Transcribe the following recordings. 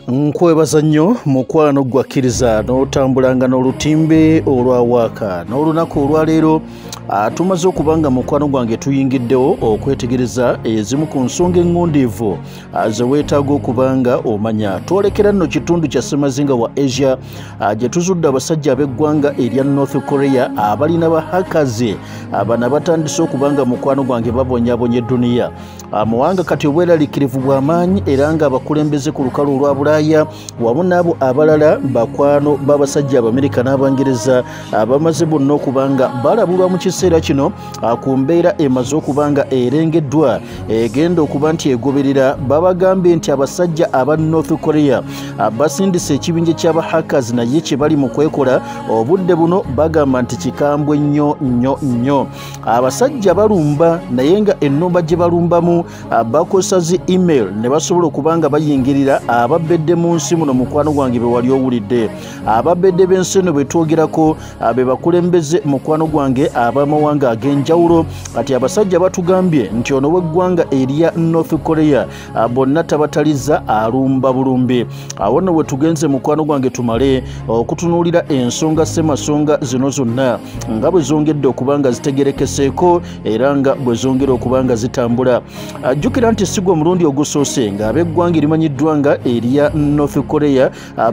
Nkwebaza nnyo mukwano gwakkiriza n'otambulanga n'olutimbe olwawaka n'olunaku olwaleero tumaze okubanga mukwano gwange tuyingiddewo okwetegereza ezimu ku nsonga eŋŋondiivu ze weetaaga okubanga omanya. Twolekera nno kitundu kya ssemazinga wa Asia gye tuzudde abasajja ab'eggwanga erya North Korea abalina bahakazi bano batandise okubanga mukwano gwange babonyaabonya edduniya. Amawanga kati obweraliikirivu bw'amaanyi era nga abakulembeze ku lukalu olwa Bulaaya wamu n'abo abalala bakwano b'abasajja Abamerika n'Abangereza bamaze bonna okubanga balabulwa mu kiseera kino ku mbeera emaze okubanga erengeddwa egenda okuba nti egoberera. Babagambye nti abasajja aba North Korea basindise ekibinja ky'abahakazi naye kye bali mu kwekola obudde buno bagamba nti kikambwe nnyo. Abasajja balumba naye nga ennumba gye balumbamu bakozesa zi email ne basobola okubanga bayingirira ababedde mu nsi muno mukwano gwange be wali owulidde. Ababedde b'ensi eno bwe twogerako be bakulembeze mukwano gwange ab'amawanga ag'enjawulo. Kati abasajja batugambye nti ono w'eggwanga erya North Korea bonna tabataliza alumba bulumbi. Awo nno we tugenze mukwano gwange tumale okutunuulira ensonga ssemasonga zino zonna nga bwe zongedde okubanga zitegerekeseeko era nga bwe zongera okubanga zitambula. Jjukira nti sigwa omulundi ogusoose nga ab'eggwanga erimanyiddwa nga erya North Korea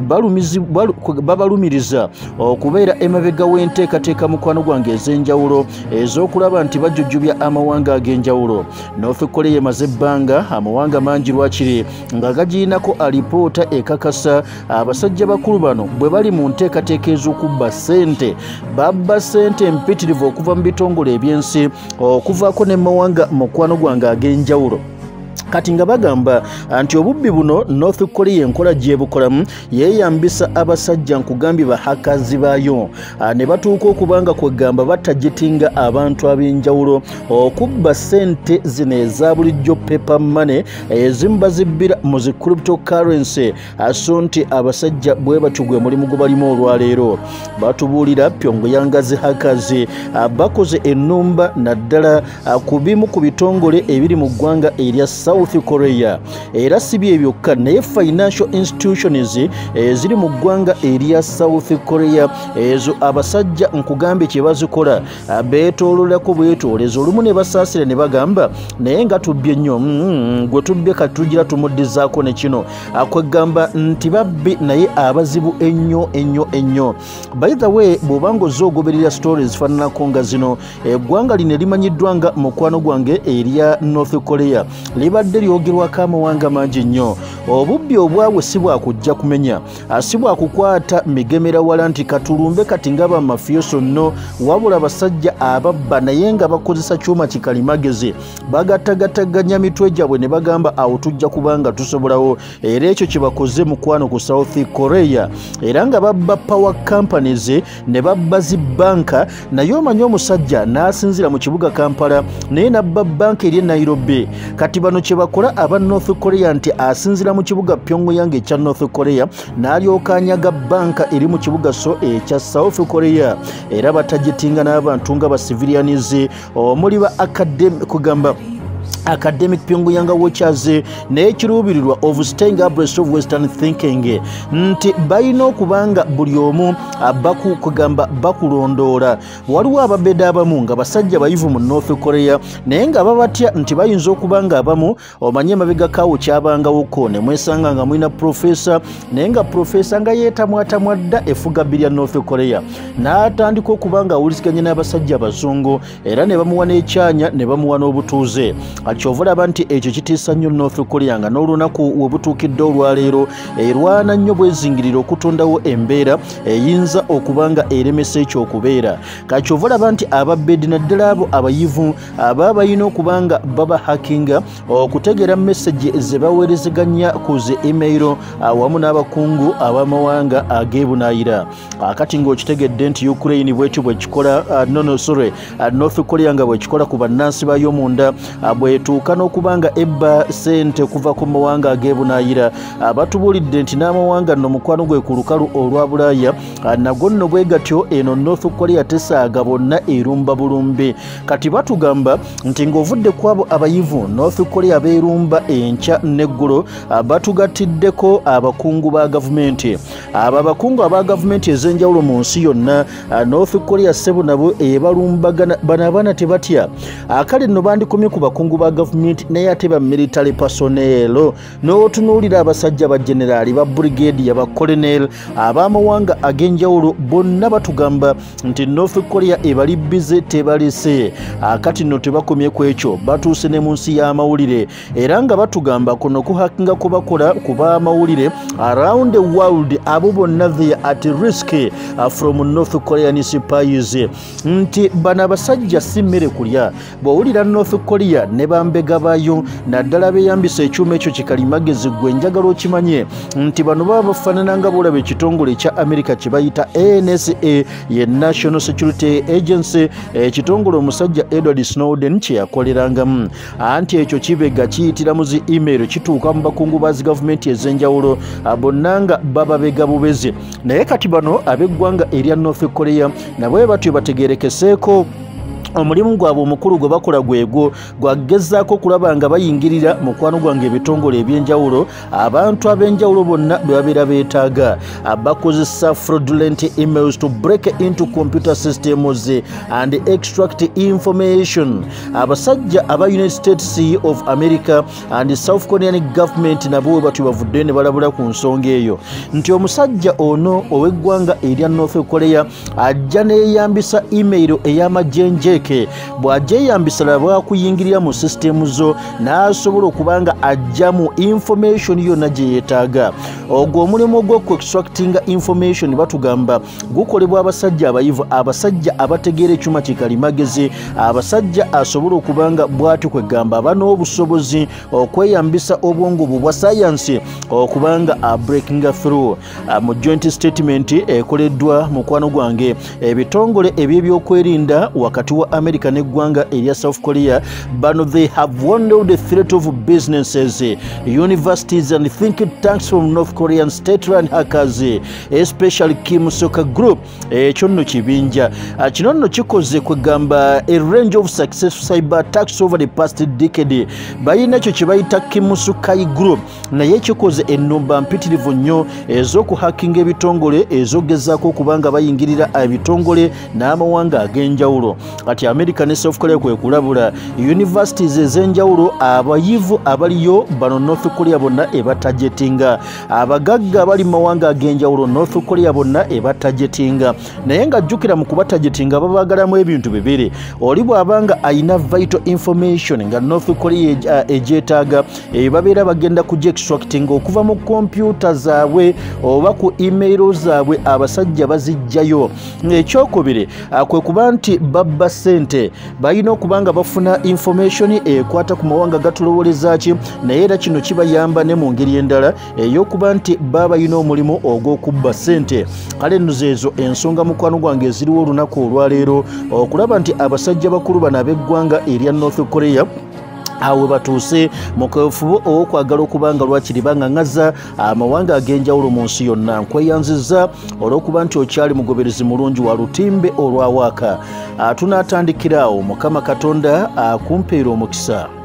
babalumiriza okubeera emabega w'enteekateeka mukwano gwange ez'enjawulo ez'okulaba nti bajjujjubya amawanga ag'enjawulo. North Korea emaze ebbanga amawanga mangi lwakiri nga gagiinako alipoota ekakasa abasajja bakulu bano bwe bali mu nteekateeka ez'okubba ssente. Babba ssente mpitirivu okuva mu bitongole eby'ensi okuvaako n'emawanga mukwano gwange ag'enjawulo. Kati nga bagamba nti obubbi buno North Korea enkola gyebukolamu yeeyambisa abasajja nkugambye bahakazi baayo ne batuuka okubanga kwegamba batagitinga abantu ab'enjawulo okubba ssente zino eza bulijjo paper money ezimu bazibbira mu zi cryptocurrency so nti abasajja bwe batyo gwe mulimu gwe balimu olwaleero. Batubuulira Pyongyang zihakazi bakoze ennumba naddala ku bimu ku bitongole ebiri mu ggwanga erya South Korea era si bye byokka naye financial institutions eziri mu ggwanga erya South Korea ezo abasajja nkugambye kye bazikola beetoololako bwetoolezo olumu ne basaasira ne bagamba naye nga tubbye nnyo gwe tubbye kati tugira tumuddizaako ne kino kwegamba nti babbi naye abazibu ennyo. By the way bw'obanga ozze ogoberera stories zifaananako nga zino eggwanga lino limanyiddwa nga mukwano gwange erya North Korea libadde lyogerwako amawanga mangi nnyo. Obubbi obwabwe si bwakujja kumenya si bwakukwata migemera wala nti katulumbe kati nga bamafioso nno wabula abasajja ababba naye nga bakozesa kyuma kikalimagezi bagattagataganya mitwe gyabwe ne bagamba awo tujja kubanga tusobolawo. Era ekyo kye bakoze mukwano ku South Korea era nga babba power companies ne babba zi banka naye omanyi omusajja n'asinzira mu kibuga Kampala naye nabba banka eri Nairobi. Kati bano kye bakola aba North Korea nti asinzira mu kibuga Pyongyang ekya North Korea n'alyoka anyaga banka eri mu kibuga ekya South Korea era batagitinga n'abantu nga ba civilians omuli ba academic Pyongyang watchers n'ekiruubirirwa of staying abreast of western thinking nti balina okubanga buli omu bakugamba bakulondoola. Waliwo ababedde abamu nga basajja bayivu mu North Korea naye nga babatya nti bayinza okubanga abamu omanye emabega kaawo kyabangawoko ne mwesanga nga mulina profesa naye nga profesa nga yeetamwatamwa dda effuga bbi North Korea n'atandika okubanga awuliziganya n'abasajja abazungu era ne bamuwa n'ekyanya ne bamuwa n'obutuuze. Ky'ovalaba nti ekyo kitiisa nnyo North Korea nga n'olunaku we butuukidde olwaleero erwana nnyo bwezingirira okutondawo embeera eyinza okubanga eremesa ekyo okubeera. Kaky'ovalaba nti ababedde naddala abo abayivu aba balina okubanga baba hakinga okutegeera message ze baweerezeganya ku zi email awamu n'abakungu ab'amawanga ag'ebunaayira. Kati ng'okitegedde nti Ukraine bwetyo bwe kikola North Korea nga bwe kikola ku bannansi baayo munda bwe etuuka n'okubanga ebba ssente okuva ku mawanga ag'ebunaayira. Batubulidde nti n'amawanga nno mukwano gwe ku lukalu olwa Bulaaya nago nno bwe gatyo eno North Korea tesaaga bonna erumba bulumbi. Kati batugamba nti ng'ovudde ku abo abayivu North Korea beerumba enkya n'eggulo, batugattiddeko abakungu ba gavumenti. Abo abakungu aba gavumenti ez'enjawulo mu nsi yonna, North Korea ssebo nabo ebalumbagana. Bano abaana tebatya. Kale nno bandikomye ku bakungu ba gavumenti naye ate ba military personnel, n'otunuulira abasajja ba generaali, ba brigade, ba colonel, ab'amawanga ag'enjawulo bonna batugamba nti North Korea ebali bize tebalese. Kati nno tebakomye ku ekyo, batuuse ne mu nsi y'amawulire era nga batugamba kuno kuhakinga kubakola ku b'amawulire around the world, abo bonna they at risk from North Korean spies. Nti bano abasajja si mmere kulya. Bw'owulira North Korea ne bambega bayo naddala beeyambisa ekyuma ekyo kikalimagezi, gwe njagala okimanye nti bano baba bafaanana nga boolaba ekitongole kya America kye bayita NSA, ye National Security Agency, ekitongole omusajja Edward Snowden kye yakolerangamu. Anti ekyo kibega kiyitira mu zi email kituuka mu bakungu ba zi gavumenti ez'enjawulo, bonna nga bababega bubezi. Naye kati bano ab'eggwanga erya North Korea nabo batyo bategeerekeseeko omulimu gwabwe omukulu gwe bakola gwego gwagezaako kulaba nga bayingirira mukwano gwange ebitongole ebyenjawulo, abantu ab'enjawulo bonna bwe babeera beetaaga. Bakozesa fraudulent emails to break into computer systems and extract information. Abasajja aba United States of America and South Korean government nabo batyo bavudde ne balabula ku nsonga eyo nti omusajja ono ow'eggwanga erya North Korea ajja neeyambisa email ey'amajenje bw'agyeyambisa laba kuyingirira mu system zo n'asobola okubanga ajja mu information yonna gye yeetaaga. Ogwo omulimu ogw'okuextractinga information batugamba gukolebwa abasajja abayivu, abasajja abategeera ekyuma kikalimagezi, abasajja asobola okubanga bw'atyo kwegamba aba n'obusobozi okweyambisa obwongo bwa science okubanga breaking through. Mu joint statement ekoleddwa mukwano gwange ebitongole eby'ebyokwerinda wakati wa America n'eggwanga erya South Korea, bano they have warned the threat of businesses, universities and think tanks from North Korean state-run hackers, especially Kim Soka Group. Ekyo nno kibinja. Kino nno kikoze kwegamba a range of successful cyber attacks over the past decade. Bayina kyo kye bayita Kim Soka Group, naye kikoze ennumba mpitirivu nnyo ez'okuhakinga ebitongole ezogezaako okubanga bayingirira ebitongole n'amawanga ag'enjawulo. Kati America ne South Korea kwe kulabula universities ez'enjawulo, abayivu abaliyo bano North Korea bonna ebatajetinga, abagagga abali mu mawanga ag'enjawulo North Korea bonna ebatajetinga. Naye nga jjukira mu kubatajetinga babaagalamu ebintu bibiri. Oli bw'abanga ayina vital information nga North Korea egyetaaga, babeera bagenda kugyextractinga okuva mu kompyuta zaabwe oba ku email zaabwe, abasajja bazijjayo. Ekyokubiri kwe kuba nti babba sente, balina okubanga bafuna information ekwata ku mawanga gatulowoleza ki, naye era kino kibayamba ne mu ngeri endala ey'okuba nti baba balina omulimu ogw'okubba sente. Kale nno zeezo ensonga mukwano gwange eziriwo olunaku olwaleero okulaba nti abasajja bakulu bano ab'eggwanga erya North Korea awe batuuse mu kafubo okwagala okubanga lwakiri bangaŋŋaza amawanga ag'enjawulo mu nsi yonna. Nkweyanziza olw'okuba nti okyali mugoberezi mulungi wa lutimbe olwawaaka. Tunaatandikira awo. Mukama Katonda akumpeera omukisa.